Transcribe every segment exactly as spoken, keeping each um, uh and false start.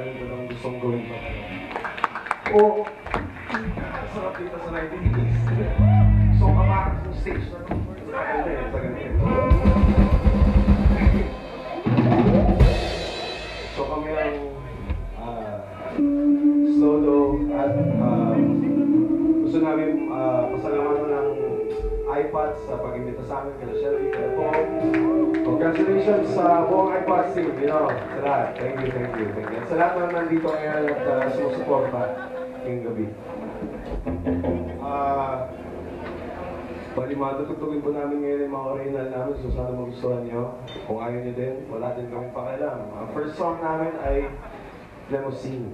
lagi ko lang gustong gawin pa kayo. O, sarap dito sa nineteen eighties. So, kamakak sa stage na ito. Sa ganda eh, sa ganda eh. So, kami ang uh, Slowdough at uh, gusto namin uh, pasalamatan ng iPad sa pag-imbita sa amin kila Shelby, kila Paul. Congratulations sa buong iPad team, you know, sa lahat. Thank you, thank you, thank you. Sa lahat na nandito ngayon at uh, sumusuporta ngayong gabi. Uh, Palimado, tutugin po namin ngayon yung mga original namin, so sana magustuhan nyo. Kung ayaw nyo din, wala din kami pakialam. Ang uh, first song namin ay Mnemosyne.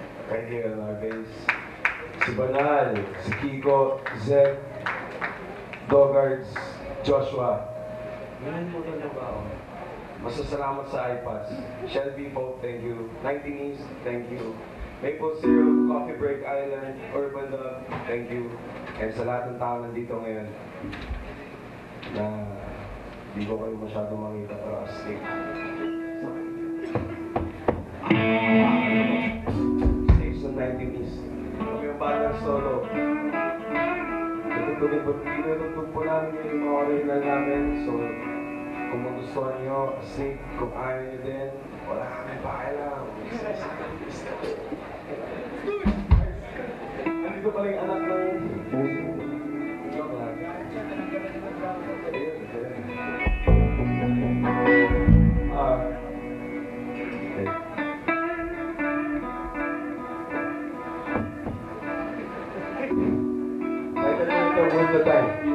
Kaibigan ng bass. Si Banal, si Kiko, Zed, Dogards, Joshua. Nalimutan niyo ba ako? Masasalamat sa iPads. Shelby Pope, thank you. nineteen East, thank you. Maple Syrup, Coffee Break Island, Urban Love, thank you. And sa lahat ng tao nandito ngayon, na di ko kayo masyado makita pero astig. Stage ng nineteen East. Kami yung batang solo. Tinutugtog po namin yung mga original namin. So, kung magustuhan nyo, astig. Kung ayaw nyo din, wala kami pakialam. Andito pala yung anak ng... Joke lang. Ah. Okay. Right, ito, ito, worth the time.